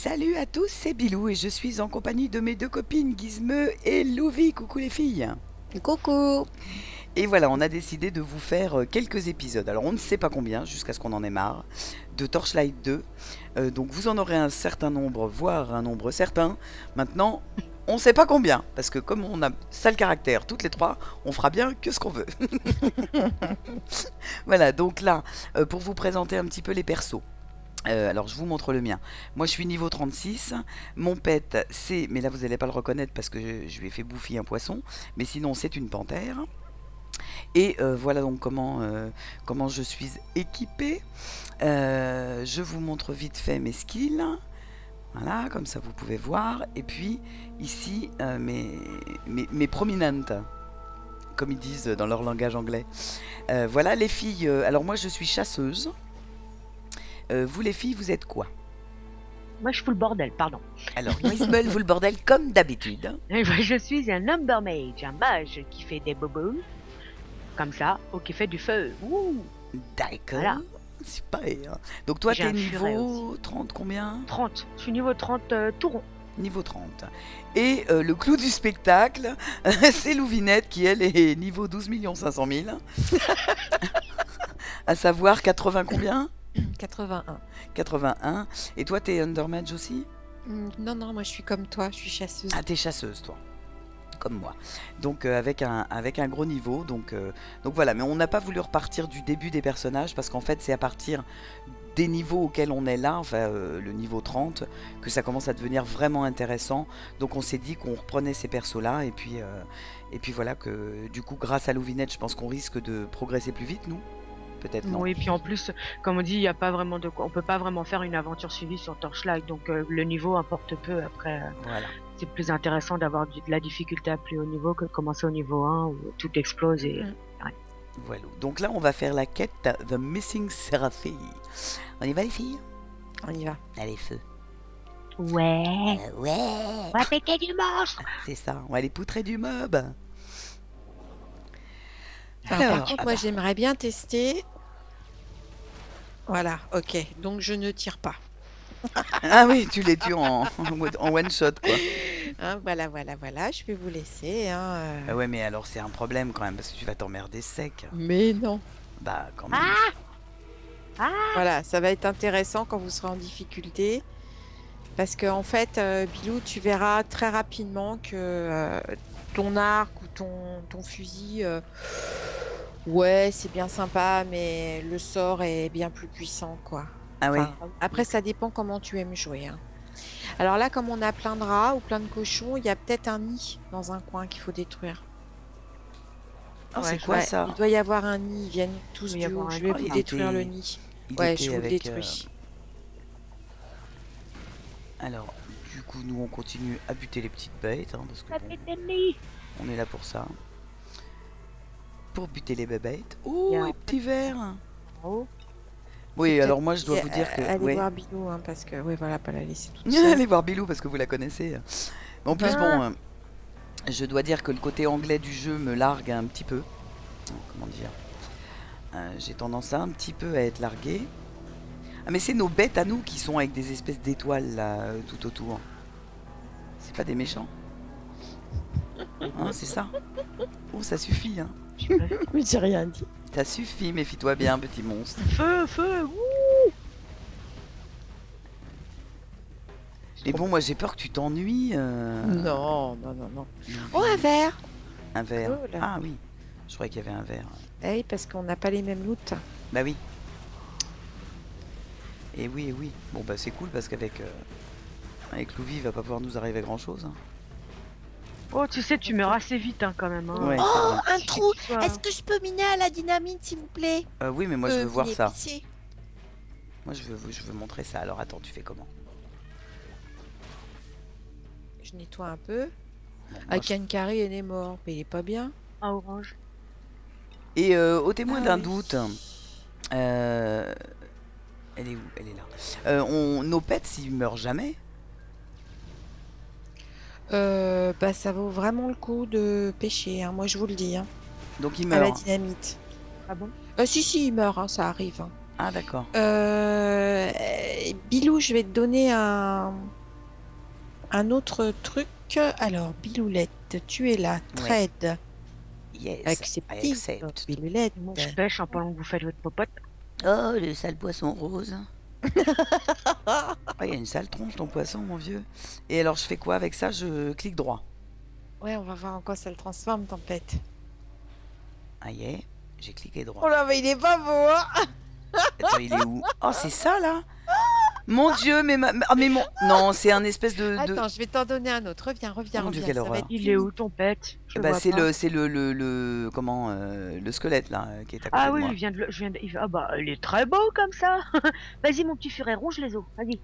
Salut à tous, c'est Bilou et je suis en compagnie de mes deux copines Gizme et Louvi. Coucou les filles. Coucou! Et voilà, on a décidé de vous faire quelques épisodes. Alors on ne sait pas combien, jusqu'à ce qu'on en ait marre, de Torchlight 2. Donc vous en aurez un certain nombre, voire un nombre certain. Maintenant, on ne sait pas combien, parce que comme on a sale caractère toutes les trois, on fera bien que ce qu'on veut. Voilà, donc là, pour vous présenter un petit peu les persos. Alors je vous montre le mien. Moi je suis niveau 36. Mon pet c'est, mais là vous n'allez pas le reconnaître parce que je lui ai fait bouffer un poisson. Mais sinon c'est une panthère. Et voilà donc comment je suis équipée. Je vous montre vite fait mes skills. Voilà, comme ça vous pouvez voir. Et puis ici mes prominentes, comme ils disent dans leur langage anglais. Voilà les filles. Alors moi je suis chasseuse. Vous les filles, vous êtes quoi? Moi, je fous le bordel, pardon. Alors, Gizmel, vous le bordel comme d'habitude. Et moi, je suis un Number Mage, un mage qui fait des bobos, comme ça, ou qui fait du feu. Ouh, D'accord. voilà. Super. Donc toi, J'ai t'es un furet niveau 30 combien? 30. Je suis niveau 30 tout rond. Niveau 30. Et le clou du spectacle, c'est Louvinette qui, elle, est niveau 12 500 000. À savoir 80 combien? 81. 81. Et toi, t'es Undermage aussi? Non, non, moi je suis comme toi, je suis chasseuse. Ah, t'es chasseuse, toi. Comme moi. Donc avec un gros niveau. Donc voilà, mais on n'a pas voulu repartir du début des personnages parce qu'en fait c'est à partir des niveaux auxquels on est là, enfin le niveau 30, que ça commence à devenir vraiment intéressant. Donc on s'est dit qu'on reprenait ces persos là et puis voilà que du coup grâce à Louvinette je pense qu'on risque de progresser plus vite nous. Peut-être non. Oui, et puis en plus, comme on dit, il y a pas vraiment de quoi. On peut pas vraiment faire une aventure suivie sur Torchlight, donc le niveau importe peu. Après, Voilà. c'est plus intéressant d'avoir de la difficulté à plus haut niveau que de commencer au niveau 1 où tout explose et. Ouais. Voilà. Donc là on va faire la quête The Missing Seraphie. On y va les filles? On y va. Allez feu. Ouais. Ouais. On va péter du monstre. C'est ça, on va aller poutrer du mob. Alors, par contre, moi j'aimerais bien tester. Voilà, ok. Donc je ne tire pas. Ah oui, tu les tues en one shot quoi. Hein, voilà, voilà, voilà. Je vais vous laisser. Hein, Ah ouais, mais alors c'est un problème quand même parce que tu vas t'emmerder sec. Mais non. Bah quand même. Voilà, ça va être intéressant quand vous serez en difficulté. Parce que en fait, Bilou, tu verras très rapidement que ton arc ou ton fusil, ouais, c'est bien sympa, mais le sort est bien plus puissant, quoi. Ah oui. Enfin, après, ça dépend comment tu aimes jouer. Hein. Alors là, comme on a plein de rats ou plein de cochons, il y a peut-être un nid dans un coin qu'il faut détruire. Oh, c'est Ouais, quoi ça? il doit y avoir un nid, ils viennent tous Il doit y du haut. avoir un Je vais nid. vous Il détruire était- le nid. Il Ouais, était je vous le avec, détruis. Alors, du coup, nous on continue à buter les petites bêtes hein, parce que Ça bon, pète le nid. on est là pour ça. Pour buter les bébêtes. Il y Oh, a les un petits verres. Oh. Oui, Faut alors peut-être moi je dois vous dire que. Allez Ouais. voir Bilou, hein, parce que, ouais, voilà, pas la laisser toute seule. Allez voir Bilou parce que vous la connaissez. Mais en plus, Ah. bon, je dois dire que le côté anglais du jeu me largue un petit peu. Comment dire? J'ai tendance un petit peu à être largué. Ah mais c'est nos bêtes à nous qui sont avec des espèces d'étoiles là tout autour. C'est pas des méchants? Hein, c'est ça? Oh ça suffit hein. Mais j'ai rien dit. Ça suffit, méfie-toi bien petit monstre. Feu, feu. Ouh. Mais bon moi j'ai peur que tu t'ennuies. Non, non, non, non. Louvi. Oh, un verre. Un verre. Cool. Ah oui, je croyais qu'il y avait un verre. Eh oui, parce qu'on n'a pas les mêmes loots. Bah oui. Et oui, et oui. Bon bah c'est cool parce qu'avec avec Louvi il va pas pouvoir nous arriver grand chose. Oh, tu sais, tu meurs assez vite hein, quand même. Hein. Ouais, Oh, c'est vrai. un Si trou. tu sois- Est-ce que je peux miner à la dynamite, s'il vous plaît? Oui mais moi je veux voir miner ça. pitié. Moi je veux montrer ça. Alors attends, tu fais comment? Je nettoie un peu. Bon, moi, Akankari, elle est morte, mais il est pas bien. Un orange. Et au témoin Ah d'un oui. doute, elle est où? Elle est là. Nos pets, ils meurent jamais? Bah, ça vaut vraiment le coup de pêcher, hein, moi je vous le dis, hein, Donc ils à la meurent. dynamite. Ah bon? Si, si, il meurt, hein, ça arrive. Hein. Ah d'accord. Bilou, je vais te donner un autre truc. Alors, Biloulette, tu es là. Ouais. Trade. Yes, I Accepté. accept. Biloulette. Bon, je pêche en pendant que vous faites votre popote. Oh, le sale poisson rose. Oh, il y a une sale tronche ton poisson, mon vieux. Et alors, je fais quoi avec ça? Je clique droit. Ouais, on va voir en quoi ça le transforme, Tempête. Ah, yeah. J'ai cliqué Oh droit. là, mais il est pas beau, hein. Attends, il est où? Oh, c'est ça, là? Mon Dieu, mais ah, mais mon... Non, c'est un espèce de... Attends, je vais t'en donner un autre. Reviens, reviens, Mon Dieu, reviens. quelle Ça va horreur. être Il est où ton pet? Je le Bah, vois c'est pas. le comment le squelette là qui est à côté Ah de oui, moi. Ah bah, il est très beau comme ça. Vas-y, mon petit furet, ronge les os. Vas-y.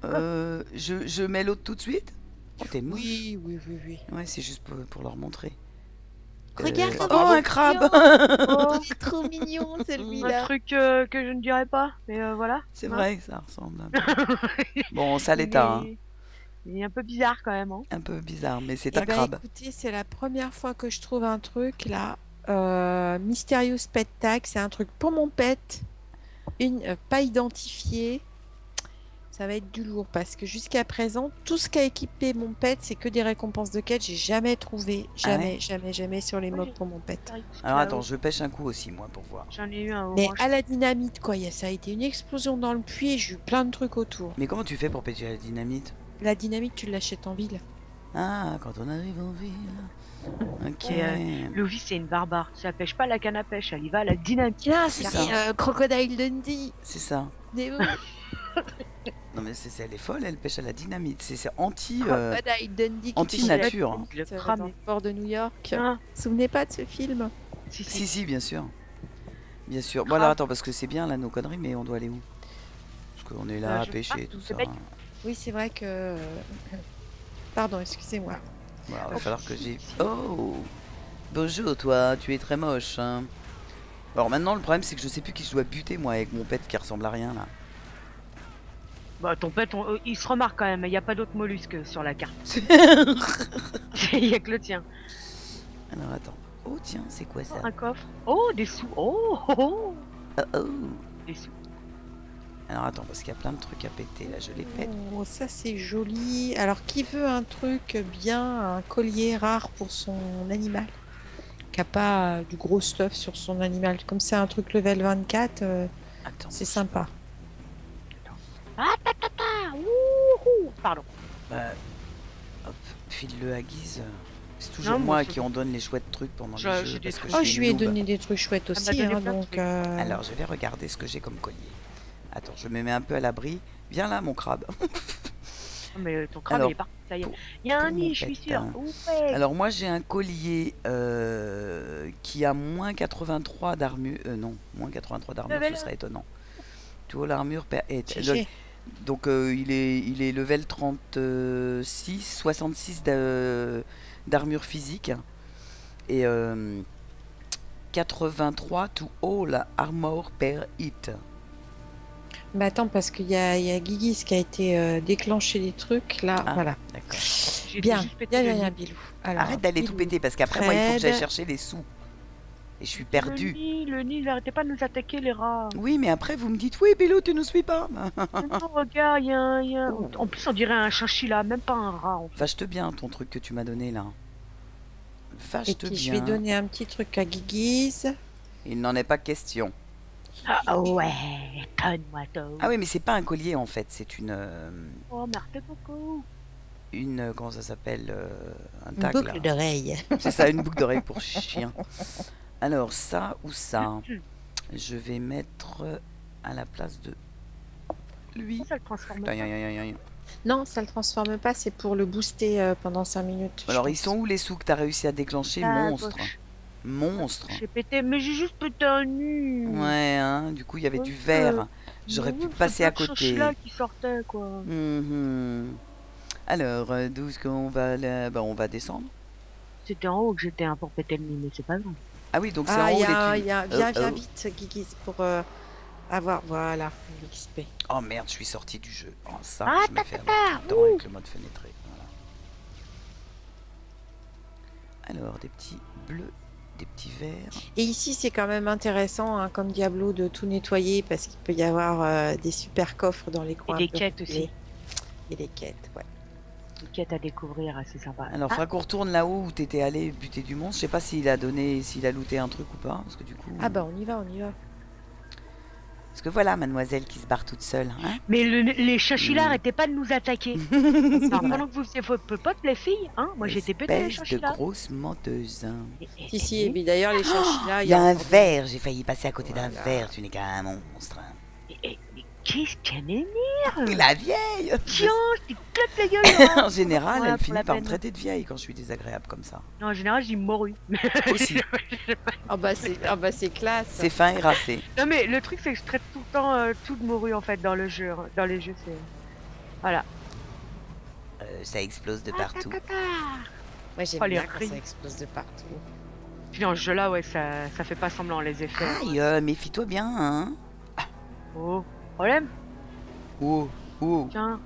Je mets l'autre tout de suite. Oh, t'es moche. Oui, oui, oui, oui. Ouais, c'est juste pour leur montrer. Regarde Oh, comment un crabe. Oh, il est trop mignon, un celui-là. truc que je ne dirais pas, mais voilà. C'est Hein. vrai que ça ressemble un peu. Bon, ça l'état, hein. Il est un peu bizarre quand même. Hein. Un peu bizarre, mais c'est Eh un ben, crabe. écoutez, c'est la première fois que je trouve un truc là. Mysterious Pet Tag, c'est un truc pour mon pet. Pas identifié. Ça va être du lourd parce que jusqu'à présent, tout ce qu'a équipé mon pet, c'est que des récompenses de quête. J'ai jamais trouvé, jamais, ouais jamais, jamais sur les Moi, mobs j'ai- pour mon pet. Alors attends, je pêche un coup aussi moi pour voir. J'en ai eu un Mais orange. à la dynamite, quoi. Ça a été une explosion dans le puits et j'ai eu plein de trucs autour. Mais comment tu fais pour pêcher la dynamite? La dynamite, tu l'achètes en ville. Ah, quand on arrive en ville. Ok. Et, Lovie, c'est une barbare. Ça pêche pas la canne à pêche, elle y va à la dynamite. Tiens, C'est c'est ça. Crocodile Dundee. C'est ça. Des Non mais elle est folle, elle pêche à la dynamite. C'est anti Crocodile Dundee qui anti-nature. pêchait Le dans cramer. le port de New York. Ah, Vous vous souvenez pas de ce film? si, si. Si si, bien sûr. Bien sûr. Bon Crabe. alors attends parce que c'est bien là nos conneries, mais on doit aller où? Parce qu'on est là à je- pêcher ah, tout c'est ça. bête. Oui, c'est vrai que... Pardon, excusez-moi. Voilà, il va falloir que j'ai... Oh! Bonjour toi, tu es très moche. Hein. Alors maintenant le problème c'est que je sais plus qui je dois buter moi avec mon pet qui ressemble à rien là. Bah, ton pet, il se remarque quand même, il n'y a pas d'autres mollusques sur la carte. Alors Il y a que le tien. attends. Oh tiens, c'est quoi ça? Un coffre. Oh, des sous. Oh, oh, oh. Oh, oh. Des sous. Alors attends, parce qu'il y a plein de trucs à péter là, je les pète. Oh, ça c'est joli. Alors, qui veut un truc bien, un collier rare pour son animal? Qui a pas du gros stuff sur son animal. Comme c'est un truc level 24, Attends. c'est sympa. Ah, ta, ta, ta. Ouhou. Pardon. Bah, hop, file-le à Guise. C'est toujours Non, moi, moi c'est qui bon. en donne les chouettes trucs pendant J'ai les jeux. des Parce que trucs. Oh, suis je lui ai noob. donné des trucs chouettes m'a aussi, donné hein, plein de donc... trucs. Alors je vais regarder ce que j'ai comme collier. Attends, je me mets un peu à l'abri. Viens là mon crabe. Mais ton crabe, Alors, il est parti. Ça y est. pour- Il y a un pour mon nid, je suis pet, sûre. hein. Ouais. Alors moi j'ai un collier qui a moins 83 d'armure. Non, moins 83 d'armure, Level ce serait étonnant. Tu vois l'armure GG. donc il est level 36, 66 d'armure physique et 83 to all armor per hit. Mais attends, parce qu'il y a Guigui qui a été déclenché des trucs, là, Ah. voilà. D'accord. J'ai Bien, juste pété bien, le bien, nid. Bilou. Alors, Arrête d'aller tout Bilou. péter parce qu'après moi il faut que j'aille Trade. chercher les sous. Et je suis perdu. Le nid, il arrêtait pas de nous attaquer, les rats. Oui, mais après vous me dites oui, Bilou, tu nous suis pas. Non, regarde, il y a... En plus, on dirait un chinchilla, même pas un rat. En fait. Vache-te bien ton truc que tu m'as donné là. Et Vache-te puis, je bien. vais donner un petit truc à Guigui. Il n'en est pas question. Ah ouais, donne-moi tout. Ah oui, mais c'est pas un collier en fait, c'est Oh, merci beaucoup. comment ça s'appelle, un Une tag boucle là. d'oreille. C'est ça, une boucle d'oreille pour chien. Alors ça ou ça, je vais mettre à la place de lui. Ça le transforme. Aïe, aïe, aïe, aïe. Non, ça le transforme pas, c'est pour le booster pendant 5 minutes. je Alors ils pense. sont où les sous que t'as réussi à déclencher? Ah, Monstre. gauche. Monstre. J'ai pété, mais j'ai juste pété un nid. Ouais, hein, du coup il y avait du vert. J'aurais pu passer à côté. Là qui sortait quoi. Mhm. Alors, d'où est-ce qu'on va là? Bah, on va descendre. C'était en haut que j'étais un pour péter le nid, mais c'est pas grave. Ah oui, donc c'est Ah, en haut il y les a, thunes. viens, Oh, viens oh. vite, Guigui, pour avoir, voilà, l'XP. Oh merde, je suis sorti du jeu. Oh ça, Ah, je me fais avoir tout le temps avec le mode fenêtré. Voilà. Alors, des petits bleus, des petits verts. Et ici, c'est quand même intéressant, hein, comme Diablo, de tout nettoyer, parce qu'il peut y avoir des super coffres dans les coins. des un peu quêtes reculés. aussi. Et des quêtes, ouais. Une quête à découvrir, assez sympa. Alors, faudra qu'on retourne là-haut où t'étais allé buter du monstre. Je sais pas s'il a looté un truc ou pas. Parce que du coup. Ah bah on y va, on y va. Parce que voilà, mademoiselle qui se barre toute seule. Hein. Mais les chachillards arrêtaient pas de nous attaquer. Alors, pendant que vous faisiez vos potes, les filles, hein, moi j'étais pété les Espèce de chachillards. grosse menteuse. Si, et puis d'ailleurs les chachillas, Il y a un encore des- verre. J'ai failli passer à côté d'un Voilà. verre. Tu n'es qu'un monstre. Mais qu'est-ce qu'elle m'énerve? La vieille. Tiens, je t'éclate la gueule là. En général, Voilà, elle pour finit la par me peine. traiter de vieille quand je suis désagréable comme ça. Non, en général, je dis morue. Aussi. Ah bah c'est classe. C'est fin et racé. Non mais le truc c'est que je traite tout le temps tout de morue en fait dans le jeu. Dans les jeux c'est... Voilà. Ça explose de partout. Moi j'aime Oh, les bien quand cris. ça explose de partout. Puis dans ce jeu là ouais ça fait pas semblant les effets. Aïe, méfie-toi bien, hein. Oh, problème? Oh, oh. Tiens.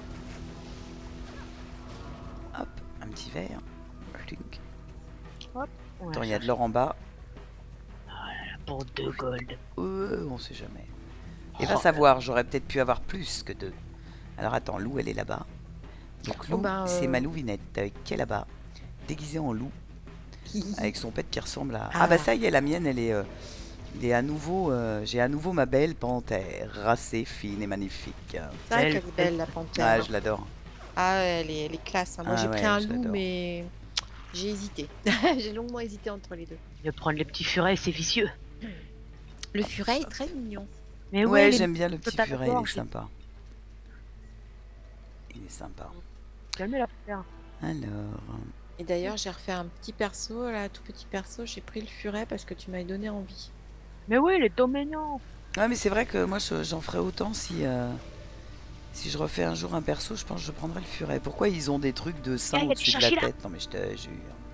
Hop, un petit verre. Clink. On Attends, va il y a de l'or en bas. pour 2 gold. On sait jamais. Et va savoir, j'aurais peut-être pu avoir plus que 2. Alors attends, Lou, elle est là-bas. Donc Lou, c'est ma louvinette qui est là-bas, déguisée en loup, avec son pet qui ressemble à... Ah bah ça y est, la mienne, elle est... il est à nouveau, j'ai à nouveau ma belle panthère, racée, fine et magnifique. C'est vrai qu'elle est belle la panthère. Ah, je l'adore. Ah elle est classe. Hein. Moi Ah j'ai ouais, pris un je loup l'adore. mais j'ai hésité. J'ai longuement hésité entre les deux. De prendre les petits furets c'est vicieux. Le furet est très mignon. Mais Ouais, les- j'aime bien le petit total furet, il est gorge. sympa. Il est sympa. Calmez la panthère. Alors... Et d'ailleurs j'ai refait un petit perso, là, tout petit perso, j'ai pris le furet parce que tu m'avais donné envie. Mais oui, les dominants. Ouais, mais c'est vrai que moi, j'en ferais autant si... Si je refais un jour un perso, je pense que je prendrais le furet. Pourquoi ils ont des trucs de sein Ah, il y a des au-dessus de la chinchillas. tête? Non mais je te jure.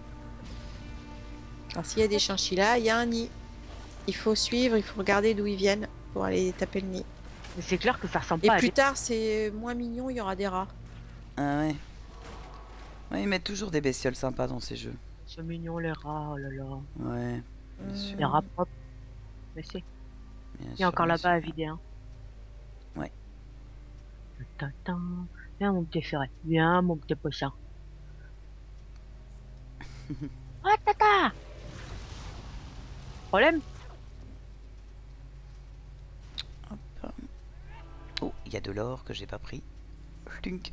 Alors s'il y a des chinchillas, il y a un nid. Il faut suivre, il faut regarder d'où ils viennent pour aller taper le nid. Mais c'est clair que ça ressemble Et pas à plus des... tard, c'est moins mignon, il y aura des rats. Ah ouais. Ouais, ils mettent toujours des bestioles sympas dans ces jeux. C'est mignon les rats, oh là là. Ouais, bien sûr. Les rats propres. Mais c'est... bien Il y sûr, a encore bien là-bas à sûr. vider, hein. Ouais. Tintin. Viens mon petit furet. Viens mon petit poisson. Ah tata. Problème? Oh, il y a de l'or que j'ai pas pris. Clink.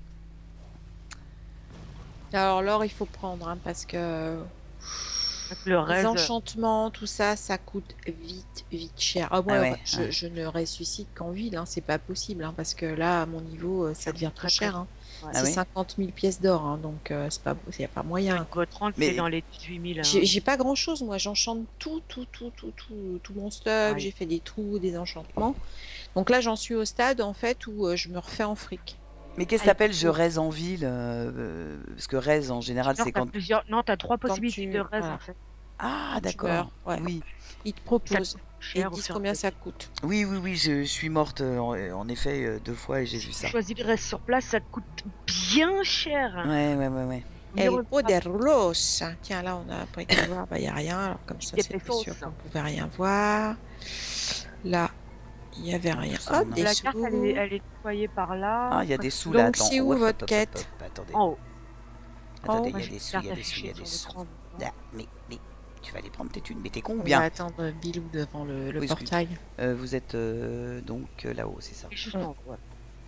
Alors l'or, il faut prendre, hein, parce que Le les reste... enchantements, tout ça, ça coûte vite cher. Ah, moi, Ah ouais, je, ouais. je ne ressuscite qu'en ville, hein, c'est pas possible, hein, parce que là, à mon niveau, ça devient trop très, cher. très- Hein. Ouais. Ah C'est oui 50 000 pièces d'or, hein, donc c'est pas, il n'y a pas moyen. Quoi. Votre 30 Mais- c'est dans les 18 000. J'ai pas grand chose, moi, j'enchante tout mon stock, Ouais. j'ai fait des trous, des enchantements. Donc là, j'en suis au stade, en fait, où je me refais en fric. Mais qu'est-ce que Ah, t'appelles je oui. raise en ville Parce que raise en général Non, c'est t'as quand... plusieurs... Non, t'as 3 possibilités tu- de raise voilà. en fait. Ah tu d'accord. meurs, ouais. Oui. Ils te Ça proposent, coûte et cher ils au disent fur et combien à ça coûte. Oui, je suis morte en effet 2 fois et j'ai vu mesure. ça. Tu choisis le reste sur place, ça te coûte bien cher. Ouais. El Poderolos. Tiens, là, on a pas été voir, bah, il n'y a rien. Alors, comme ça, Des c'est pesos. sûr qu'on pouvait rien voir. Là, il n'y avait rien. Ça, Hop, non. des La sous. carte, elle est nettoyée par là. Ah, il y a des sous là. Donc, Attends. c'est où Hop, votre hop, quête Attendez. En haut. Attendez, Moi, il y a j'ai des une sous, carte il y a des affichée sous. sur l'écran. Ah, mais tu vas aller prendre tes thunes. Mais t'es con ou On va bien attendre Bilou devant le Oui, portail. Vous êtes donc là-haut, c'est ça? Et justement, ouais.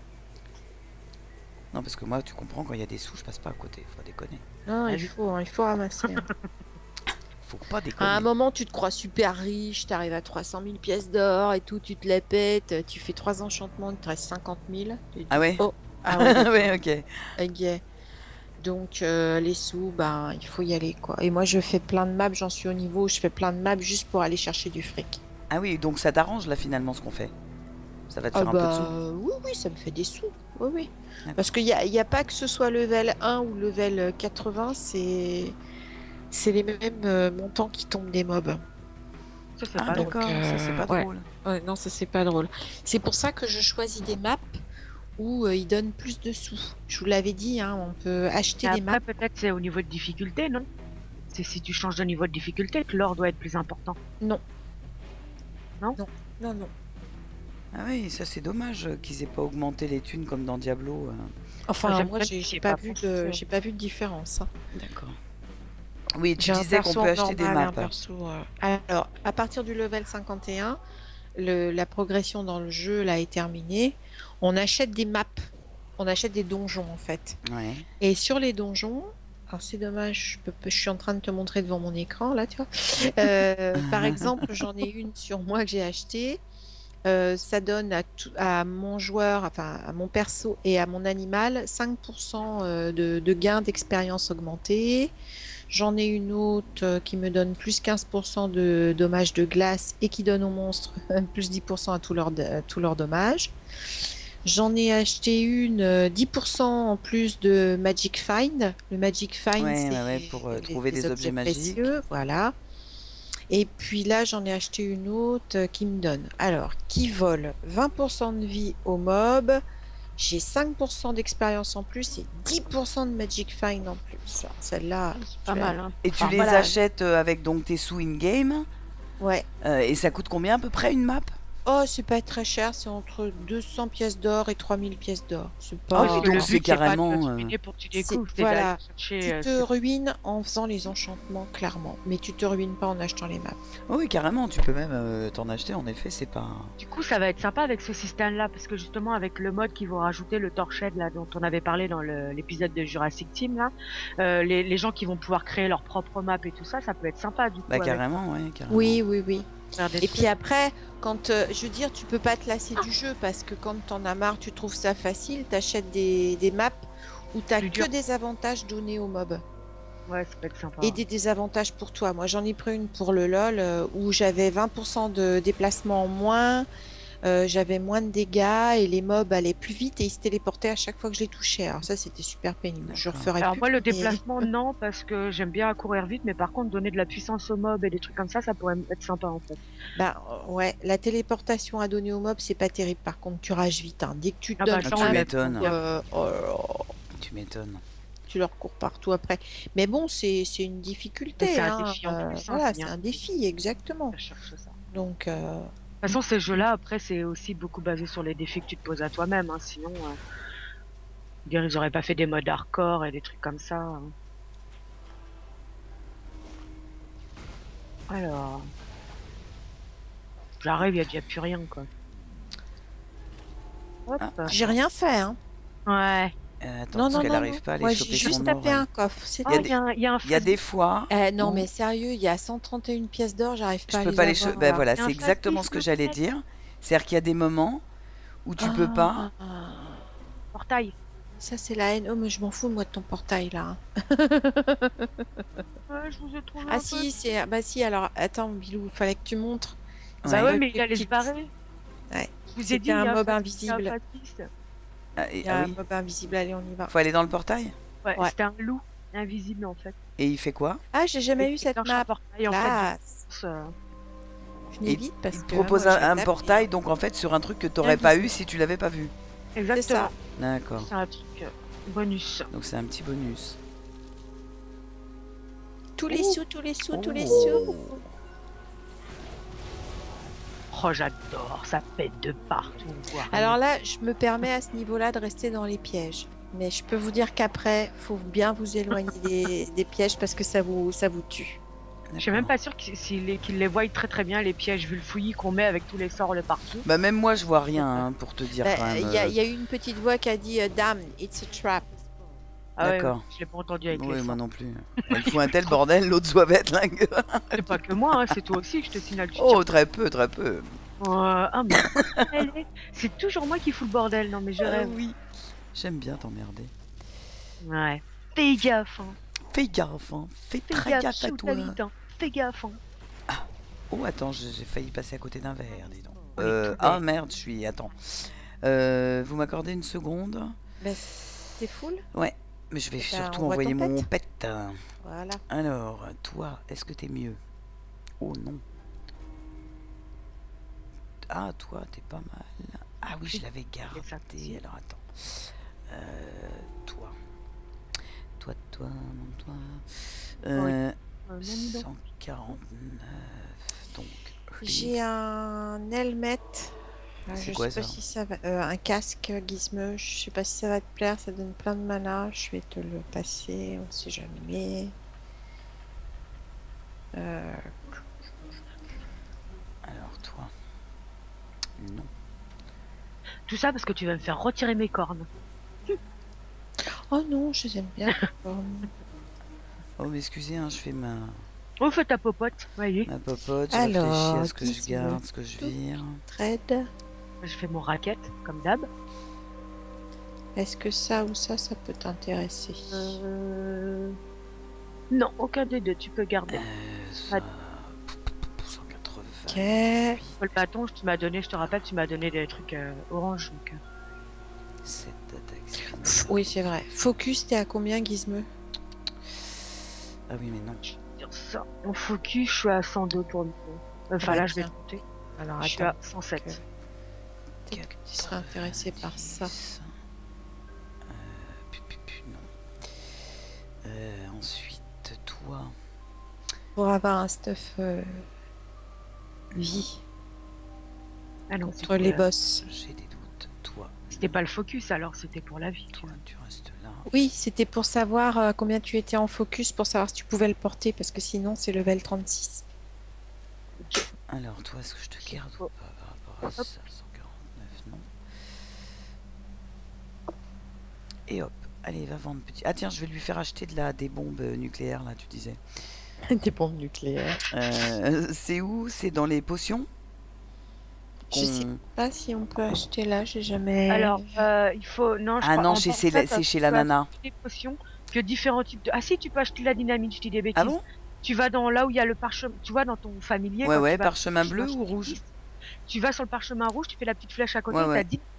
Non, parce que moi, tu comprends, quand il y a des sous, je passe pas à côté. Faut déconner. Non, Ah, il faut ramasser. Hein. Faut pas À déconner. un moment, tu te crois super riche, tu arrives à 300 000 pièces d'or et tout, tu te la pètes, tu fais 3 enchantements, il te reste 50 000. Tu te dis, Ah ouais Oh, ah ouais, Ouais, ok. ok. Donc les sous, ben il faut y aller quoi. Et moi je fais plein de maps, j'en suis au niveau où je fais plein de maps juste pour aller chercher du fric. Ah oui, donc ça t'arrange là finalement ce qu'on fait. Ça va te Ah faire un peu de bah sous. oui, ça me fait des sous. Oui, oui. D'accord. Parce qu'il y a pas que ce soit level 1 ou level 80, c'est les mêmes montants qui tombent des mobs. Ça, c'est Ah pas drôle. d'accord, ça c'est pas ouais. drôle. Ouais, non, ça c'est pas drôle. C'est pour ça que je choisis des maps où ils donnent plus de sous. Je vous l'avais dit, hein, on peut acheter Et des maps. après, peut-être c'est au niveau de difficulté, non? C'est si tu changes de niveau de difficulté que l'or doit être plus important. Non. Non Non. Ah oui, ça c'est dommage qu'ils aient pas augmenté les thunes comme dans Diablo. Enfin, J'aime moi, bien j'ai qu'il y ait pas pas vu pensé. j'ai pas vu de différence, hein. D'accord. Oui, tu J'ai un disais qu'on perso peut en acheter des normal, un maps. perso. Alors, à partir du level 51, la progression dans le jeu là est terminée. On achète des maps, on achète des donjons en fait. Ouais. Et sur les donjons, alors c'est dommage, je suis en train de te montrer devant mon écran là, tu vois. Par exemple, j'en ai une sur moi que j'ai achetée. Ça donne à mon joueur, enfin à mon perso et à mon animal 5% de gain d'expérience augmentée. J'en ai une autre qui me donne plus 15% de dommages de glace et qui donne aux monstres plus 10% à tous leurs dommages. J'en ai acheté une 10% en plus de Magic Find. Le Magic Find, Ouais, c'est ouais, ouais, pour trouver des des objets objets magiques. précieux, voilà. Et puis là, j'en ai acheté une autre qui me donne, alors, qui vole 20% de vie au mob. J'ai 5% d'expérience en plus et 10% de Magic Find en plus. Alors, celle-là, C'est tu pas la- mal, hein. Et tu Enfin, les voilà. achètes avec donc tes sous in-game. Ouais. Et ça coûte combien à peu près une map? Oh, c'est pas très cher, c'est entre 200 pièces d'or et 3000 pièces d'or. C'est Ah Oui, oui, pas. le donc c'est but, c'est pas de carrément. te ruiner pour que tu C'est découvres, c'est d'aller voilà. chercher. Tu te ruines en faisant les enchantements, clairement. Mais tu te ruines pas en achetant les maps. Oh oui, carrément, tu peux même t'en acheter, en effet, c'est pas. Du coup, ça va être sympa avec ce système-là, parce que justement, avec le mode qu'ils vont rajouter, le Torchhead, là, dont on avait parlé dans l'épisode de Jurassic Team, là, les gens qui vont pouvoir créer leur propre map et tout ça, ça peut être sympa, du coup, Bah avec carrément, ouais, carrément. Oui, oui, oui. faire des Et trucs. puis après, quand je veux dire, tu peux pas te lasser du jeu parce que quand t'en as marre, tu trouves ça facile, t'achètes des maps où t'as Plus que dur. des avantages donnés aux mobs Ouais, ça peut être sympa. et des désavantages pour toi. Moi, j'en ai pris une pour le LOL où j'avais 20% de déplacement en moins, j'avais moins de dégâts et les mobs allaient plus vite et ils se téléportaient à chaque fois que je les touchais. Alors ça, c'était super pénible. Je D'accord. referais Alors plus. moi, le mais- déplacement, non, parce que j'aime bien courir vite, mais par contre, donner de la puissance aux mobs et des trucs comme ça pourrait être sympa, en fait. Bah ouais, la téléportation à donner aux mobs, c'est pas terrible. Par contre, tu rages vite, hein. Dès que tu te Ah bah, donnes ça, tu on un l'a m'étonnes. dit. oh là là. Tu m'étonnes. Tu leur cours partout après. Mais bon, c'est une Mais difficulté, c'est un hein. défi en plus, hein, Voilà, c'est c'est bien. un défi, exactement. Je cherche ça. Donc, De toute façon, ces jeux-là, après, c'est aussi beaucoup basé sur les défis que tu te poses à toi-même, hein. Sinon, dire, ils auraient pas fait des modes hardcore et des trucs comme ça, hein. Alors, j'arrive, il y a déjà plus rien, quoi. Hop. j'ai rien fait, hein. Ouais. Attends, Non, parce non, qu'elle non, n'arrive non. pas à aller Moi, choper j'ai juste son tapé or. un coffre, c'est Oh, Il y a tout. des- il y a un Il y a des phase- fois. Non, où mais sérieux, il y a 131 pièces d'or, j'arrive je pas à peux les pas les avoir. choper. Ben voilà, Il y a c'est un exactement flash ce que disk, j'allais peut-être. dire. C'est-à-dire qu'il y a des moments où tu peux pas. Portail. Ça, c'est la haine. Oh, mais je m'en fous, moi, de ton portail, là, hein. Ouais, je vous ai trouvé Ah un si, c'est... Bah si, alors, attends, Bilou, fallait que tu montres. peu. Ouais. Bah ouais, mais il Des allait se petites- barrer. Ouais. Je vous ai C'était dit, un il y a mob phase- invisible. il y a phase 10. Il y Ah a un oui. mob invisible, allez, on y va. Faut aller dans le portail. Ouais, Ouais. c'était un loup invisible, en fait. Et il fait quoi? Bah, Ah, j'ai jamais Il eu cette déclenche un map. portail, en fait, Classe. Venez Et vite parce il que te propose moi, je vais un taper, portail, hein. donc en fait sur un truc que t'aurais pas eu Invisible. si tu l'avais pas vu. Exactement. C'est ça. D'accord. C'est un truc bonus. Donc c'est un petit bonus. Tous les Ouh. sous, tous les sous, tous les Oh. sous. Oh, j'adore, ça pète de partout. on voit rien. Alors là, je me permets à ce niveau-là de rester dans les pièges. Mais je peux vous dire qu'après, faut bien vous éloigner des pièges parce que ça vous tue. Je suis même pas sûre qu'ils les voient très très bien, les pièges, vu le fouillis qu'on met avec tous les sorts de partout. Bah même moi je vois rien hein, pour te dire quand même. Il y a eu une petite voix qui a dit Damn, it's a trap. Ah ouais, D'accord. ouais, je l'ai pas entendu avec Oui, les moi sorts. non plus. Elle fout un tel bordel, l'autre zouavette là. C'est pas que moi, hein, c'est toi aussi que je te signale. Tu Oh très peu, très peu. Ah mais c'est toujours moi qui fous le bordel, non mais je rêve. oui. J'aime bien t'emmerder. Ouais. Fais gaffe, hein. Fais gaffe, hein. Fais Fais très gaffe, gaffe à sous toi. ta bite, hein. Fais gaffe, hein. Oh attends, j'ai failli passer à côté d'un verre, dis donc. Oui, tout Ah bête. merde, je suis. Attends. Vous m'accordez une seconde? Mais c'est full. Ouais. Mais je vais Ben, surtout on voit envoyer ton mon pet. pet. Voilà. Alors, toi, est-ce que t'es mieux? Oh non. Ah, toi, t'es pas mal. Ah oui, je l'avais ça gardé. aussi. Alors, attends. Toi. Toi, non, toi. Même donc. 149. Donc, J'ai un helmet C'est Je quoi sais pas ça? si ça va. Un casque Gizmo, je sais pas si ça va te plaire, ça donne plein de mana. Je vais te le passer, on sait jamais. Alors toi. Non. Tout ça parce que tu vas me faire retirer mes cornes. Oh non, je les aime bien. Oh mais excusez, hein, je fais ma Oh, fais ta popote, voyez. popote, je Alors, réfléchis à ce que je Gizmo. garde, ce que je vire. Trade. Je fais mon racket, comme d'hab. Est-ce que ça ou ça peut t'intéresser? Non, aucun des deux, tu peux garder. Ça... 180. Ok. Le bâton, tu m'as donné, je te rappelle, tu m'as donné des trucs orange. Donc, 7 d'attaque. Oui, c'est vrai. Focus, t'es à combien, Gizmo? Ah oui, mais non. dire ça. En focus, je suis à 102 pour le coup. Enfin, là, je vais compter. Alors, Je suis à 107. Peut-être que tu serais intéressé par ça. Non. Ensuite, toi. Pour avoir un stuff vie Ah non, contre les boss. J'ai des doutes. Toi. c'était pas le focus alors, c'était pour la vie. Toi, tu restes là. Oui, c'était pour savoir combien tu étais en focus, pour savoir si tu pouvais le porter, parce que sinon c'est level 36. Alors, toi, est-ce que je te garde ou pas par rapport à ça? 149, non. Et hop. Allez, va vendre petit. Ah tiens, je vais lui faire acheter des bombes nucléaires, là, tu disais. Des bombes nucléaires. C'est où? C'est dans les potions? Je sais pas si on peut acheter là, j'ai jamais... Alors, il faut... Non, Ah non, c'est chez la nana. Des potions, que différents types de... Ah si, tu peux acheter la dynamite, je dis des bêtises. Ah bon? Tu vas dans là où il y a le parchemin, tu vois, dans ton familier. Ouais, quand ouais, tu vas- parchemin bleu ou rouge? Tu vas sur le parchemin rouge, tu fais la petite flèche à côté, Ouais, t'as ouais. 10.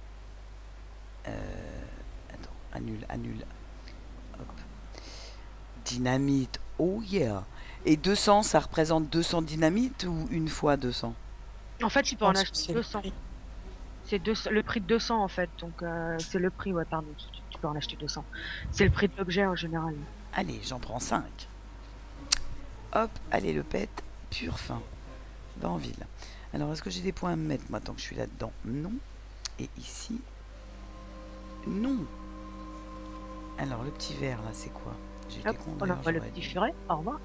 Attends, annule. Hop. Dynamite, oh yeah. Et 200, ça représente 200 dynamites ou une fois 200? En fait, tu peux Je en pense que acheter c'est le 200. prix. C'est le prix de 200 en fait, donc c'est le prix, ouais, pardon, tu peux en acheter 200. C'est le prix de l'objet en général. Allez, j'en prends 5. Hop, allez, le pet, pure fin. Va en ville. Alors, est-ce que j'ai des points à me mettre, moi, tant que je suis là-dedans? Non. Et ici? Non. Alors, le petit verre, là, c'est quoi? J'ai été Hop, con, on d'ailleurs, envoie le j'aurais petit dû- furet, au revoir.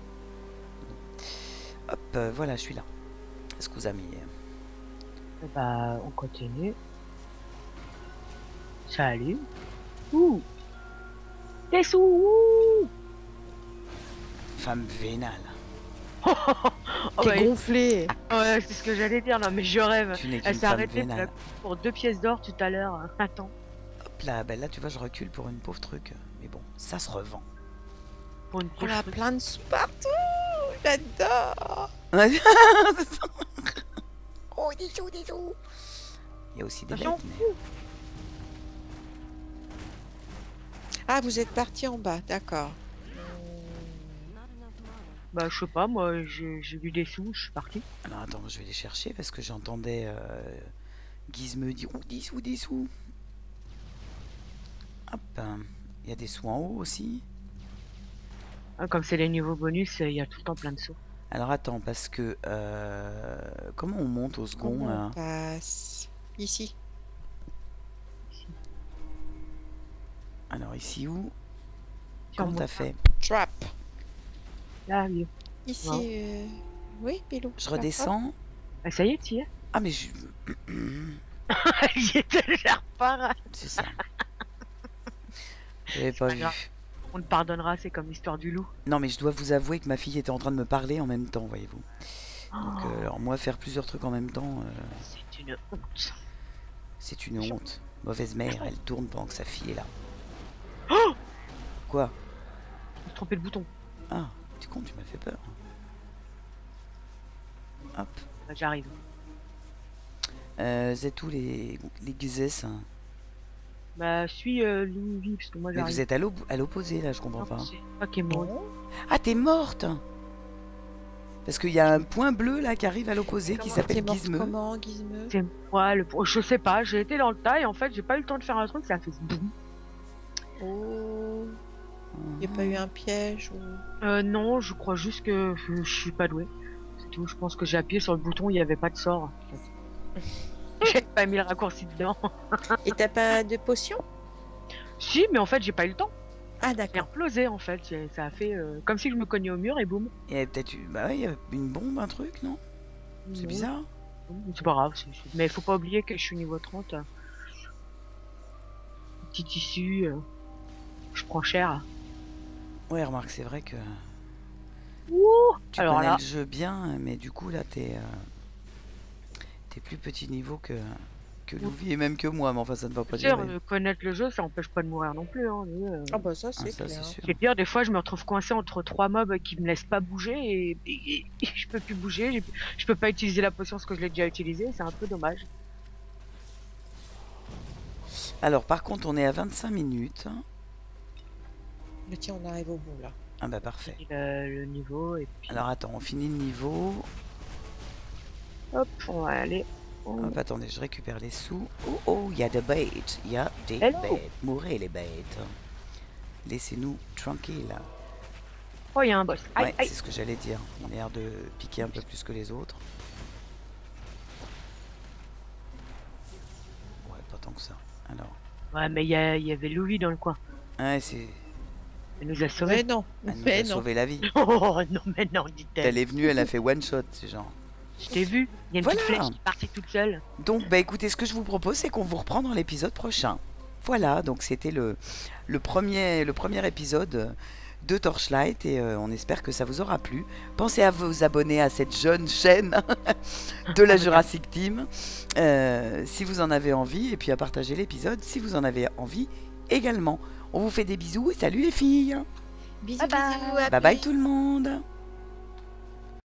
Hop, voilà, je suis là. Scusami. Et bah, on continue. Salut. Ouh. Des sous. Ouh. Femme vénale. Oh, T'es bah, gonflé. ouais, c'est ce que j'allais dire, non mais je rêve. Tu n'es Elle qu'une s'est femme arrêtée vénale. pour 2 pièces d'or tout à l'heure. Attends, Hop là, ben là, tu vois, je recule pour une pauvre truc. Mais bon, ça se revend. pour une On a pauvre- plein de sous partout. J'adore. Oh, des sous. Il y a aussi des bêtes, Attention. mais... Ah, vous êtes parti en bas, d'accord. Bah, je sais pas, moi j'ai vu des sous, je suis parti. Alors attends, je vais les chercher parce que j'entendais Guise me dire oh, 10 sous, 10 sous. Hop, il y a des sous en haut aussi. Ah, comme c'est les niveaux bonus, il y a tout le temps plein de sous. Alors attends, parce que comment on monte au second Comment là on passe? Ici. Alors ici où? Sur Comment mon- t'as fait? Trap. Là, mieux. Ici. Non. Oui, Bilou. Je redescends. Ah, ça y est, tu y es. Ah mais je... J'y étais déjà repart. C'est ça. J'avais pas pas vu. grave. On te pardonnera, c'est comme l'histoire du loup. Non mais je dois vous avouer que ma fille était en train de me parler en même temps, voyez-vous. Donc Oh, alors moi faire plusieurs trucs en même temps, c'est une honte. c'est une honte. Mauvaise mère, elle tourne pendant que sa fille est là. Oh, Quoi? je me suis trompé le bouton. Ah, tu con, tu m'as fait peur. Hop. Bah, j'arrive. C'est où les guises hein? Bah, suis Louis, parce que moi Mais j'arrive. vous êtes à l'opposé là, je comprends pas. C'est toi qui est mort. Ah, t'es morte! Parce qu'il y a un point bleu là qui arrive à l'opposé qui T'es s'appelle morte Gizme. comment, Gizme? C'est moi, je sais pas, j'ai été dans le tas et en fait j'ai pas eu le temps de faire un truc, ça a fait boum. Oh. Il n'y a pas eu un piège ou... Non, je crois juste que je suis pas douée. C'est tout, je pense que j'ai appuyé sur le bouton, il y avait pas de sort. J'ai pas mis le raccourci dedans. Et t'as pas de potion? Si, mais en fait, j'ai pas eu le temps. Ah J'ai d'accord. implosé en fait. Ça a fait comme si je me cognais au mur et boum. Il y avait peut-être bah ouais, il y avait une bombe, un truc, non? C'est Non. bizarre. C'est pas grave. Mais faut pas oublier que je suis niveau 30. Petit tissu. Je prends cher. Ouais, remarque, c'est vrai que Ouh. tu Alors connais là, le jeu bien, mais du coup là t'es plus petit niveau que Louvi et même que moi, mais enfin ça ne va pas c'est sûr, durer. connaître le jeu, ça empêche pas de mourir non plus. Hein, Ah bah ça Ah, c'est ça clair. c'est sûr. C'est pire, des fois je me retrouve coincé entre 3 mobs qui me laissent pas bouger et je peux plus bouger, je peux pas utiliser la potion parce que je l'ai déjà utilisée, c'est un peu dommage. Alors par contre on est à 25 minutes. Mais tiens, on arrive au bout là. Ah bah parfait. Et le niveau et puis Alors attends, on finit le niveau. hop, on va aller. Hop, attendez, je récupère les sous. Oh oh, il y a des bêtes. Il y a des Hello. bêtes. Mourez les bêtes. Laissez-nous tranquilles. Oh, il y a un boss. Aïe, Ouais, aïe. c'est ce que j'allais dire. On a l'air de piquer un peu plus que les autres. Ouais, pas tant que ça. Alors, Ouais, mais il y avait Louis dans le coin. ouais, c'est... Elle nous a Mais sauvés. non, Elle nous mais a non. sauvé la vie. Oh non, mais non, dit-elle. Elle est venue, elle a fait one shot, c'est genre. Je t'ai vu. Il y a une Voilà. petite flèche qui est partie toute seule. Donc, bah écoutez, ce que je vous propose, c'est qu'on vous reprend dans l'épisode prochain. Voilà, donc c'était le premier épisode de Torchlight et on espère que ça vous aura plu. Pensez à vous abonner à cette jeune chaîne de la Jurassic Team si vous en avez envie et puis à partager l'épisode si vous en avez envie également. On vous fait des bisous et salut les filles. Bisous, Bye bye. bisous, à Bye bye plus. tout le monde.